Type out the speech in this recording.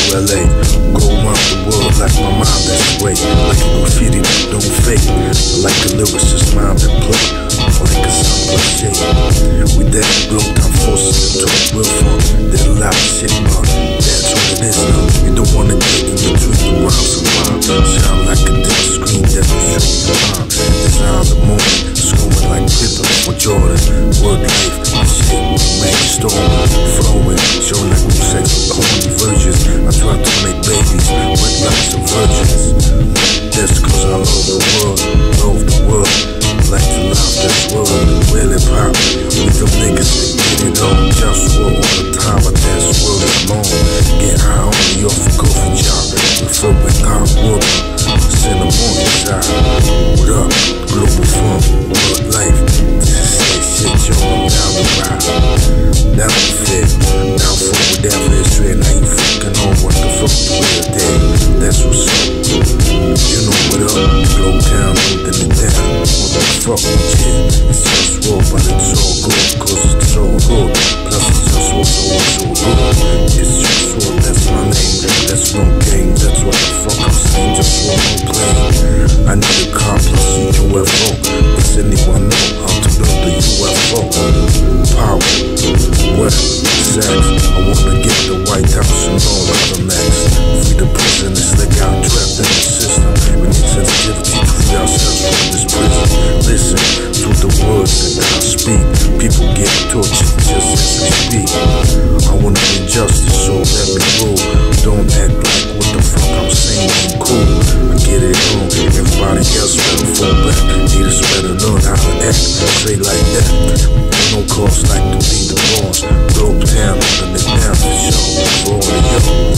LA. Go around the world like my mind that's great. Like a graffiti that don't fake. Like a lyricist mind that play. Like a sound cliche. We that blow down forces to talk real fun. That loud shit, but that's what it is now. You don't wanna get in between the rhymes and rhymes. Sound like a dead screen that will show you mind. Design the moment, scrolling like Pippen or Jordan. Word life, shit, brainstorming, flowing, showing like new sex with the holy virgins. I try to make babies, wet like some virgins. That's cause I love the world, love the world. Like to love this world, really pop. With them niggas that get it on. JustWar all the time, but that's world alone. Get high only off a coffee job. Refer with hot water, send them on your side. What up, Globalfirm, world life. This is that shit, yo, I'm down the ride. Down the fit, down for whatever it's real. Now you fucking on what the fuck you real day. That's what's up. You know what up, Glow Town, holding it down. What the fuck, yeah, it's JustWar, but it's all good, cause it's all good. Plus it's JustWar, so it's all good. It's JustWar, that's my name, that's no game, that's what the fuck I'm saying, JustWar, no plane. I need a car plus a UFO. Does anyone know how to build a UFO? Power, what, sex, I wanna get the White House and all other next. Free the prisoners that got trapped in the system. We need sensitivity to free ourselves from this prison. Listen to the words that I speak. People get tortured just as we speak. I wanna be justice, so let me rule. Don't act like what the fuck I'm saying ain't cool. I get it on, everybody else better fall back. Haters better learn how to act, say like that. Ain't no cause like to be the boss. Globe town, holding it down for sure. For all of y'all.